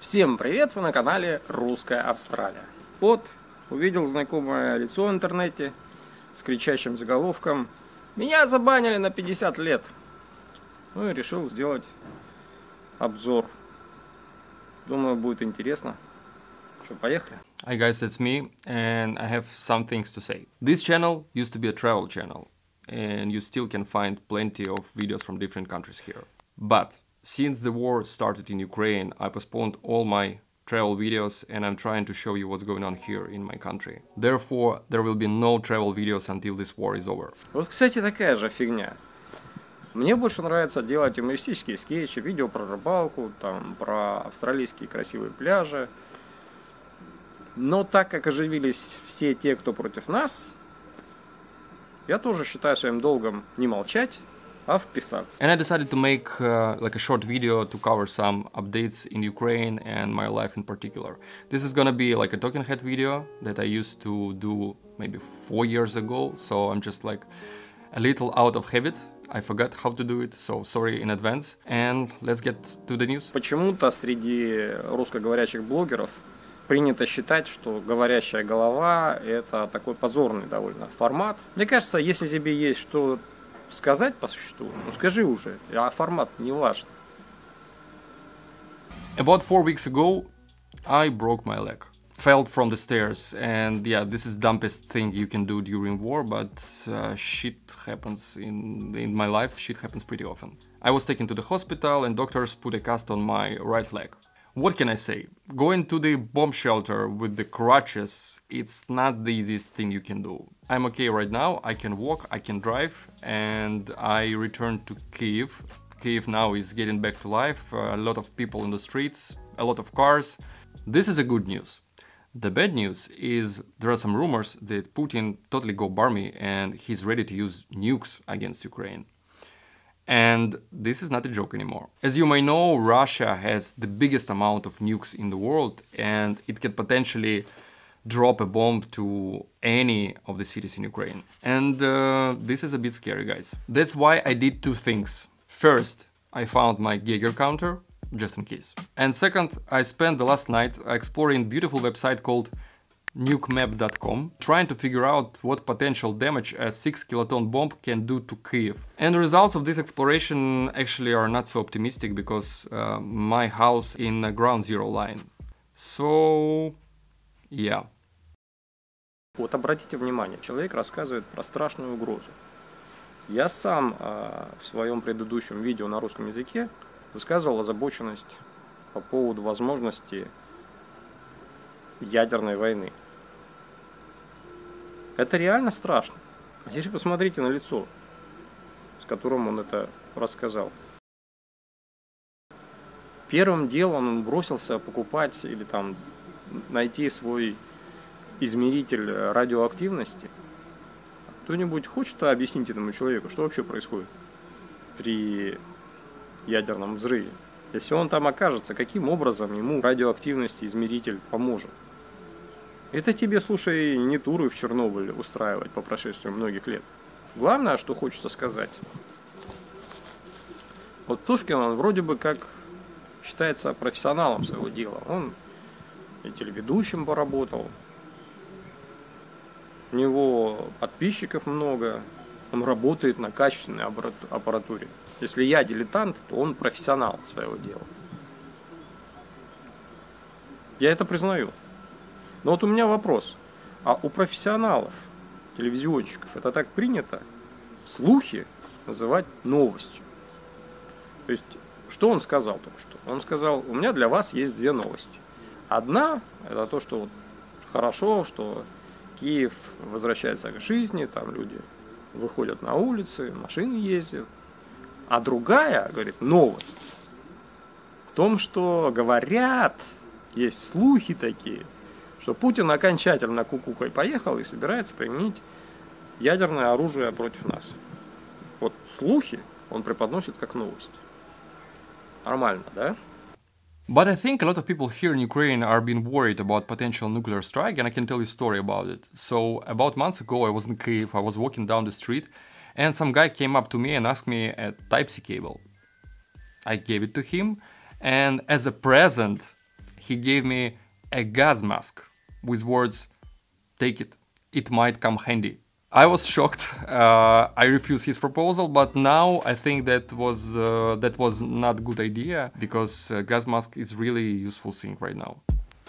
Всем привет, вы на канале Русская Австралия. Вот, увидел знакомое лицо в интернете с кричащим заголовком «Меня забанили на 50 лет». Ну и решил сделать обзор. Думаю, будет интересно. Что, поехали? Hi guys, it's me and I have some things to say. This channel used to be a travel channel and you still can find plenty of videos from different countries here. But since the war started in Ukraine, I postponed all my travel videos and I'm trying to show you what's going on here in my country. Therefore, there will be no travel videos until this war is over. Вот, кстати, такая же фигня. Мне больше нравится делать юмористические скетчи, видео про рыбалку, там, про австралийские красивые пляжи. Но так как оживились все те, кто против нас, я тоже считаю своим долгом не молчать, а вписаться. And I decided to make like a short video to cover some updates in Ukraine and my life in particular. This is gonna be like a talking head video that I used to do maybe 4 years ago, so I'm just like a little out of habit. I forgot how to do it, so sorry in advance. And let's get to the news. Почему-то среди русскоговорящих блогеров принято считать, что говорящая голова – это такой позорный довольно формат. Мне кажется, если тебе есть что сказать по существу, ну скажи уже, а формат не важен. About 4 weeks ago, I broke my leg. Fell from the stairs, and yeah, this is dumbest thing you can do during war, but shit happens in my life. Shit happens pretty often. I was taken to the hospital and doctors put a cast on my right leg. What can I say? Going to the bomb shelter with the crutches, it's not the easiest thing you can do. I'm okay right now, I can walk, I can drive, and I returned to Kyiv. Kyiv now is getting back to life, a lot of people in the streets, a lot of cars. This is a good news. The bad news is there are some rumors that Putin totally go barmy and he's ready to use nukes against Ukraine. And this is not a joke anymore. As you may know, Russia has the biggest amount of nukes in the world and it can potentially drop a bomb to any of the cities in Ukraine. And this is a bit scary, guys. That's why I did two things. First, I found my Geiger counter, just in case. And second, I spent the last night exploring a beautiful website called nukemap.com, trying to figure out what potential damage a 6 kiloton bomb can do to Kyiv. And the results of this exploration actually are not so optimistic because my house in a ground zero line. So, yeah. Вот обратите внимание, человек рассказывает про страшную угрозу. Я сам в своем предыдущем видео на русском языке высказывал озабоченность по поводу возможности ядерной войны. Это реально страшно. А теперь посмотрите на лицо, с которым он это рассказал. Первым делом он бросился покупать или там найти свой измеритель радиоактивности. Кто-нибудь хочет объяснить этому человеку, что вообще происходит при ядерном взрыве? Если он там окажется, каким образом ему радиоактивность измеритель поможет? Это тебе, слушай, не туры в Чернобыль устраивать по прошествии многих лет. Главное, что хочется сказать. Вот Птушкин, он вроде бы как считается профессионалом своего дела. Он и телеведущим поработал. У него подписчиков много. Он работает на качественной аппаратуре. Если я дилетант, то он профессионал своего дела. Я это признаю. Но вот у меня вопрос. А у профессионалов, телевизионщиков, это так принято слухи называть новостью? То есть, что он сказал только что? Он сказал, у меня для вас есть две новости. Одна, это то, что вот хорошо, что Киев возвращается к жизни, там люди выходят на улицы, машины ездят. А другая, говорит, новость в том, что говорят, есть слухи такие, что Путин окончательно кукухой поехал и собирается применить ядерное оружие против нас. Вот слухи он преподносит как новость. Нормально, да? But I think a lot of people here in Ukraine are being worried about potential nuclear strike, and I can tell you a story about it. So, about months ago, I was in Kyiv, I was walking down the street, and some guy came up to me and asked me a Type-C cable. I gave it to him, and as a present, he gave me a gas mask with words, "Take it, it might come handy." I was shocked. I refused his proposal, but now I think that was not a good idea, because gas mask is really useful thing right now.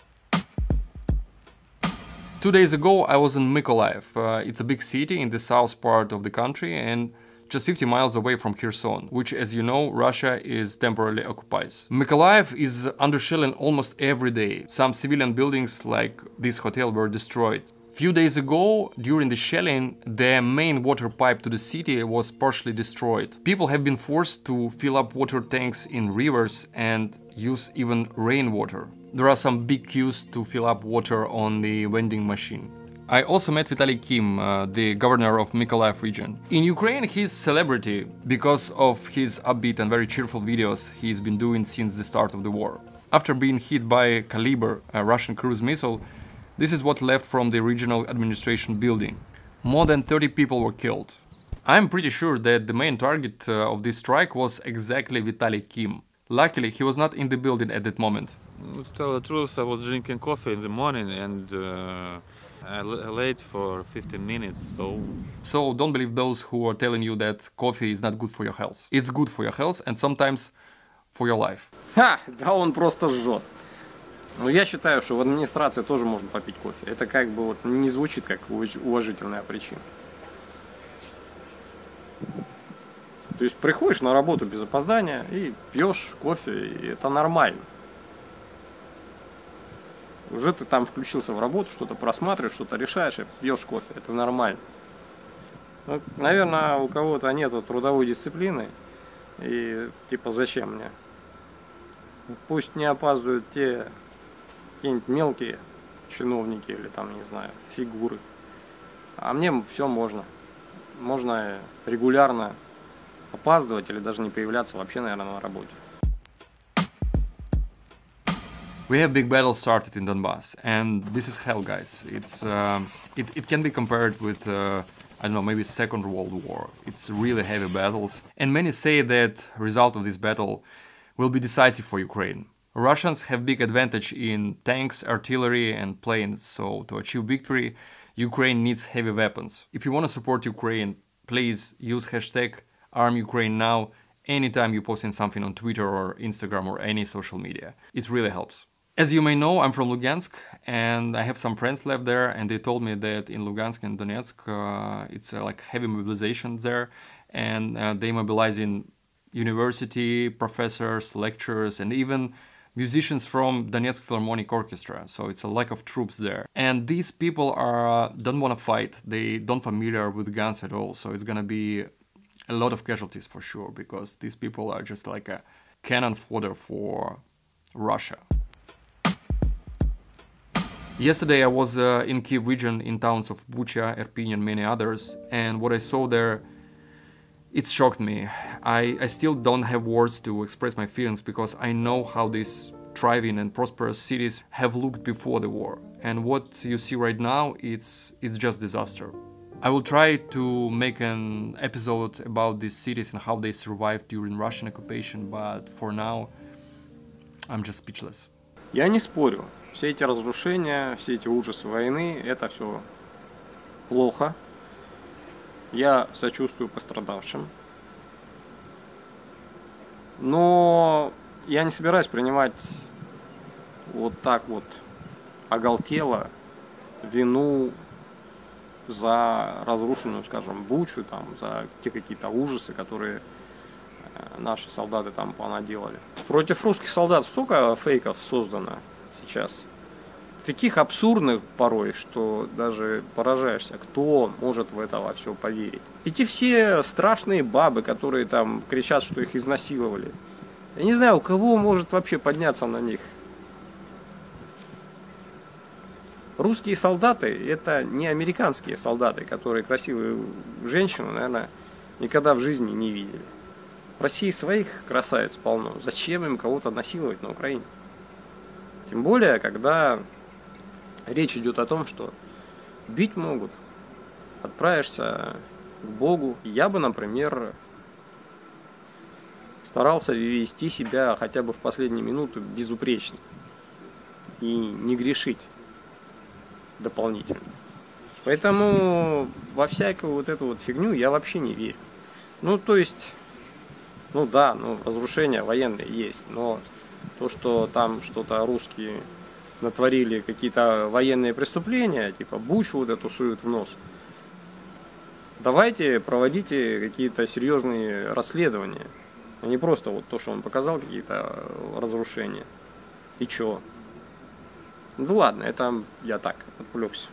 2 days ago I was in Mykolaiv. It's a big city in the south part of the country and just 50 miles away from Kherson, which, as you know, Russia is temporarily occupies. Mykolaiv is under shelling almost every day. Some civilian buildings like this hotel were destroyed. Few days ago, during the shelling, the main water pipe to the city was partially destroyed. People have been forced to fill up water tanks in rivers and use even rainwater. There are some big queues to fill up water on the vending machine. I also met Vitaly Kim, the governor of Mykolaiv region. In Ukraine he's celebrity because of his upbeat and very cheerful videos he's been doing since the start of the war. After being hit by Kalibr, a Russian cruise missile, this is what left from the regional administration building. More than 30 people were killed. I'm pretty sure that the main target of this strike was exactly Vitaly Kim. Luckily, he was not in the building at that moment. To tell the truth, I was drinking coffee in the morning and I late for 15 minutes, So don't believe those who are telling you that coffee is not good for your health. It's good for your health and sometimes for your life. Ха, да он просто жжет. Но я считаю, что в администрации тоже можно попить кофе. Это как бы вот не звучит как уважительная причина. То есть приходишь на работу без опоздания и пьешь кофе, и это нормально. Уже ты там включился в работу, что-то просматриваешь, что-то решаешь и пьешь кофе. Это нормально. Ну, наверное, у кого-то нету трудовой дисциплины. И типа зачем мне? Пусть не опаздывают те какие-нибудь мелкие чиновники или там, не знаю, фигуры. А мне все можно. Можно регулярно опаздывать или даже не появляться вообще, наверное, на работе. We have big battle started in Donbass, and this is hell, guys. It can be compared with I don't know, maybe Second World War. It's really heavy battles, and many say that result of this battle will be decisive for Ukraine. Russians have big advantage in tanks, artillery, and planes. So to achieve victory, Ukraine needs heavy weapons. If you want to support Ukraine, please use hashtag #ArmUkraineNow anytime you're posting something on Twitter or Instagram or any social media. It really helps. As you may know, I'm from Lugansk and I have some friends left there, and they told me that in Lugansk and Donetsk it's like heavy mobilization there, and they mobilizing university professors, lecturers, and even musicians from Donetsk Philharmonic Orchestra. So it's a lack of troops there. And these people don't want to fight. They don't familiar with guns at all. So it's gonna be a lot of casualties for sure, because these people are just like a cannon fodder for Russia. Yesterday I was in Kyiv region in towns of Bucha, Irpin and many others, and what I saw there, it shocked me. I still don't have words to express my feelings, because I know how these thriving and prosperous cities have looked before the war. And what you see right now, it's just disaster. I will try to make an episode about these cities and how they survived during Russian occupation, but for now, I'm just speechless. Я не спорю. Все эти разрушения, все эти ужасы войны, это все плохо. Я сочувствую пострадавшим. Но я не собираюсь принимать вот так вот оголтело вину за разрушенную, скажем, Бучу, там, за те какие-то ужасы, которые наши солдаты там понаделали. Против русских солдат столько фейков создано сейчас. Таких абсурдных порой, что даже поражаешься, кто может в это во все поверить. Эти все страшные бабы, которые там кричат, что их изнасиловали. Я не знаю, у кого может вообще подняться на них. Русские солдаты — это не американские солдаты, которые красивую женщину, наверное, никогда в жизни не видели. В России своих красавиц полно. Зачем им кого-то насиловать на Украине? Тем более, когда речь идет о том, что бить могут. Отправишься к Богу. Я бы, например, старался вести себя хотя бы в последние минуты безупречно. и не грешить дополнительно. Поэтому во всякую вот эту вот фигню я вообще не верю. Ну, то есть, ну да, ну, разрушения военные есть, но то, что там что-то русские натворили, какие-то военные преступления, типа Бучу вот эту суют в нос, давайте проводите какие-то серьезные расследования, а не просто вот то, что он показал, какие-то разрушения. И чё? Ну ладно, это я так отвлекся.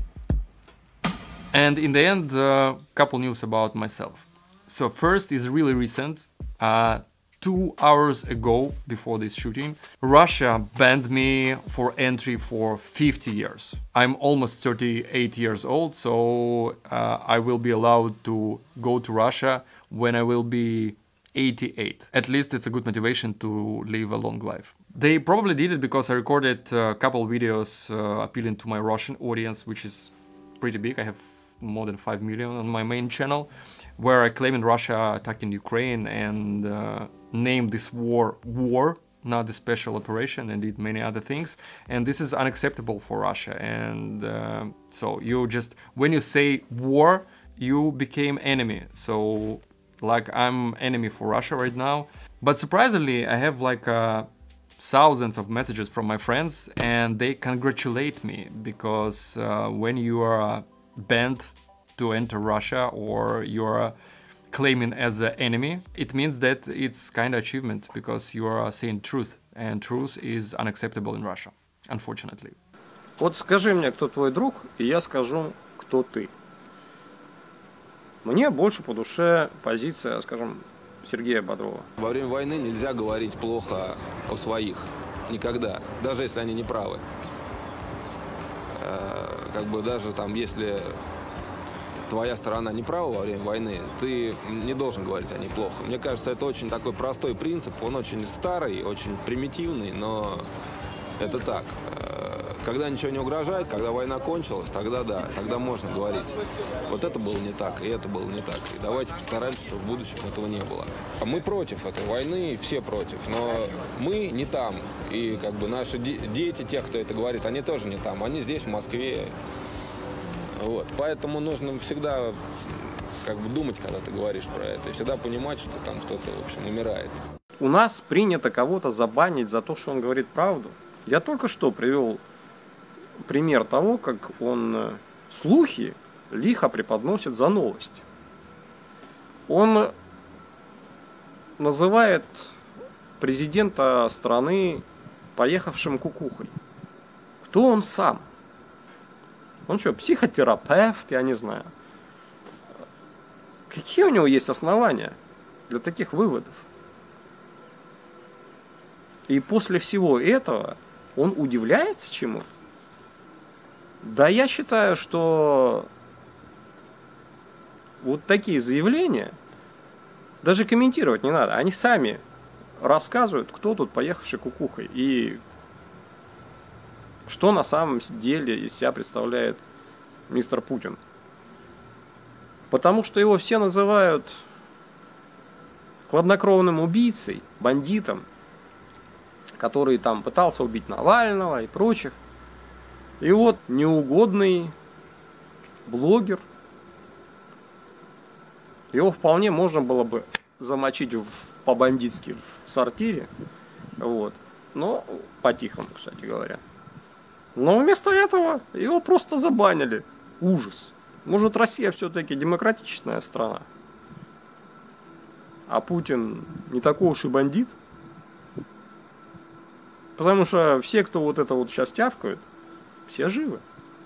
And in the end, couple news about myself. So first is really recent. 2 hours ago, before this shooting, Russia banned me for entry for 50 years. I'm almost 38 years old, so I will be allowed to go to Russia when I will be 88. At least it's a good motivation to live a long life. They probably did it because I recorded a couple videos appealing to my Russian audience, which is pretty big. I have more than 5 million on my main channel, where I claimed Russia attacking Ukraine and named this war, not the special operation, and did many other things. And this is unacceptable for Russia. And so you just, when you say war, you became enemy. So like I'm enemy for Russia right now. But surprisingly, I have like thousands of messages from my friends, and they congratulate me because when you are banned to enter Russia or you're claiming as an enemy, it means that it's kind of achievement because you are saying truth, and truth is unacceptable in Russia, unfortunately. Вот скажи мне, кто твой друг, и я скажу, кто ты. Мне больше по душе позиция, скажем, Сергея Бодрова. Во время войны нельзя говорить плохо о своих. Никогда. Даже если они не правы. Как бы даже там, если твоя сторона не права во время войны, ты не должен говорить о ней плохо. Мне кажется, это очень такой простой принцип. Он очень старый, очень примитивный, но это так. Когда ничего не угрожает, когда война кончилась, тогда да, тогда можно говорить. Вот это было не так, и это было не так. И давайте постараемся, чтобы в будущем этого не было. Мы против этой войны, все против, но мы не там. И как бы наши дети, тех, кто это говорит, они тоже не там, они здесь, в Москве. Вот. Поэтому нужно всегда как бы думать, когда ты говоришь про это, и всегда понимать, что там кто-то, в общем, умирает. У нас принято кого-то забанить за то, что он говорит правду. Я только что привел пример того, как он слухи лихо преподносит за новость. Он называет президента страны поехавшим кукухой. Кто он сам? Он что, психотерапевт? Я не знаю. Какие у него есть основания для таких выводов? И после всего этого он удивляется чему-то? Да, я считаю, что вот такие заявления даже комментировать не надо. Они сами рассказывают, кто тут поехавший кукухой и что на самом деле из себя представляет мистер Путин. Потому что его все называют хладнокровным убийцей, бандитом, который там пытался убить Навального и прочих. И вот неугодный блогер, его вполне можно было бы замочить по-бандитски в сортире, вот, но по-тихому, кстати говоря. Но вместо этого его просто забанили. Ужас. Может, Россия все-таки демократичная страна, а Путин не такой уж и бандит? Потому что все, кто вот это вот сейчас тявкают, все живы.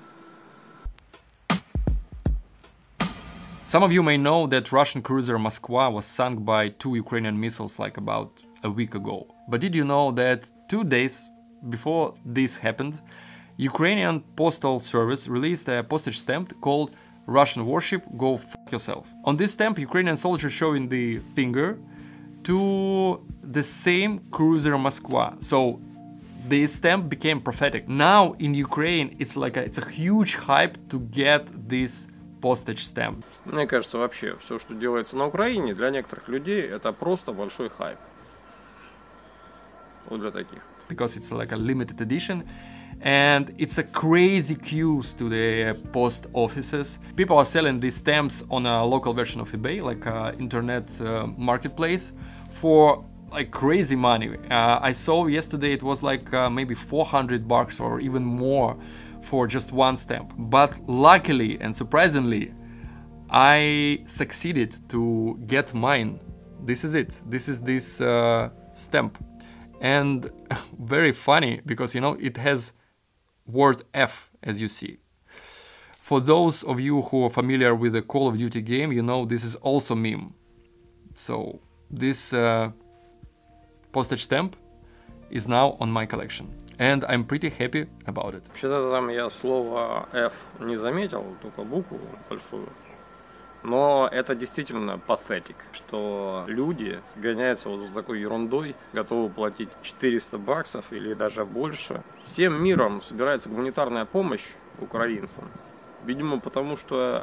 Some of you may know that Russian cruiser Moskva was sunk by 2 Ukrainian missiles like about a week ago. But did you know that 2 days before this happened, Ukrainian Postal Service released a postage stamp called Russian Warship Go F*** Yourself. On this stamp, Ukrainian soldiers showing the finger to the same cruiser Moskva. So the stamp became prophetic. Now in Ukraine it's a huge hype to get this postage stamp. Мне кажется, вообще все, что делается на Украине, для некоторых людей это просто большой хайп. Вот для таких. because it's like a limited edition. And it's a crazy queues to the post offices. People are selling these stamps on a local version of eBay, like internet marketplace, for like crazy money. I saw yesterday it was like maybe $400 or even more for just one stamp. But luckily and surprisingly, I succeeded to get mine. This is it. This is this stamp. And very funny because, you know, it has word F, as you see. For those of you who are familiar with the Call of Duty game, you know this is also meme. So this postage stamp is now on my collection. And I'm pretty happy about it. Вообще-то там я слово F не заметил, только букву большую. Но это действительно pathetic, что люди гоняются вот за такой ерундой, готовы платить $400 или даже больше. Всем миром собирается гуманитарная помощь украинцам. Видимо, потому что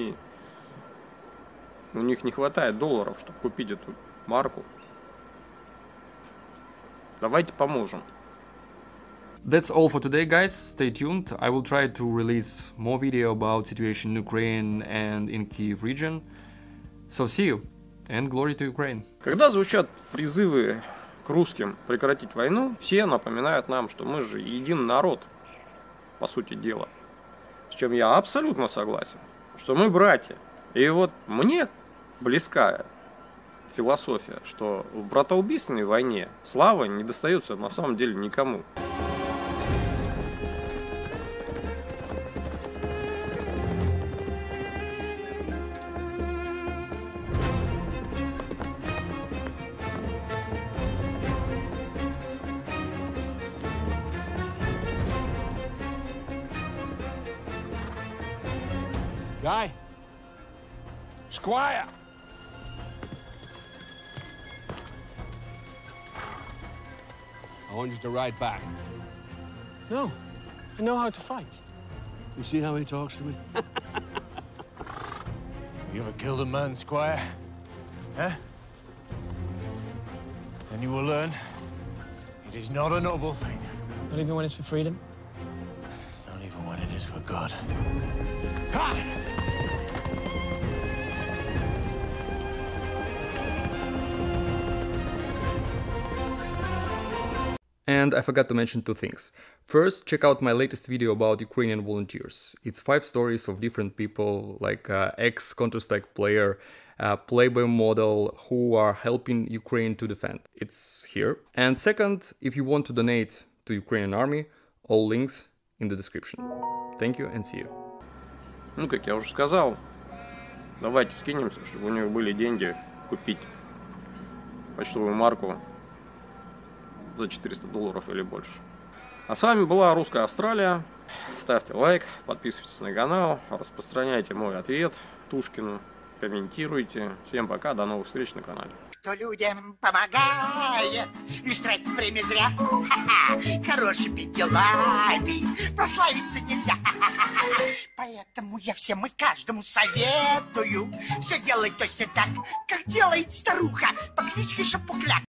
у них не хватает долларов, чтобы купить эту марку. Давайте поможем. That's all for today, guys. Stay tuned. I will try to release more video about situation in Ukraine and in Kyiv region. So see you and glory to Ukraine. Когда звучат призывы к русским прекратить войну, все напоминают нам, что мы же единый народ, по сути дела. С чем я абсолютно согласен, что мы братья. И вот мне близка философия, что в братоубийственной войне слава не достается на самом деле никому. Guy? Squire! I want you to ride back. No, I know how to fight. You see how he talks to me? You ever killed a man, Squire? Huh? Then you will learn it is not a noble thing. Not even when it's for freedom. Not even when it is for God. Ha! And I forgot to mention two things. First, check out my latest video about Ukrainian volunteers. It's 5 stories of different people, like ex-Counter-Strike player, Playboy model, who are helping Ukraine to defend. It's here. And second, if you want to donate to Ukrainian army, all links in the description. Thank you and see you. Ну, как я уже сказал, давайте скинемся, чтобы у них были деньги купить почтовую марку за $400 или больше. А с вами была Русская Австралия. Ставьте лайк, подписывайтесь на канал, распространяйте мой ответ Тушкину, комментируйте. Всем пока, до новых встреч на канале. Кто людям помогает, лишь тратит время зря. Ха-ха. Хорошими делами прославиться нельзя. Ха-ха-ха. Поэтому я всем и каждому советую все делать точно так, как делает старуха по кличке Шапокляк.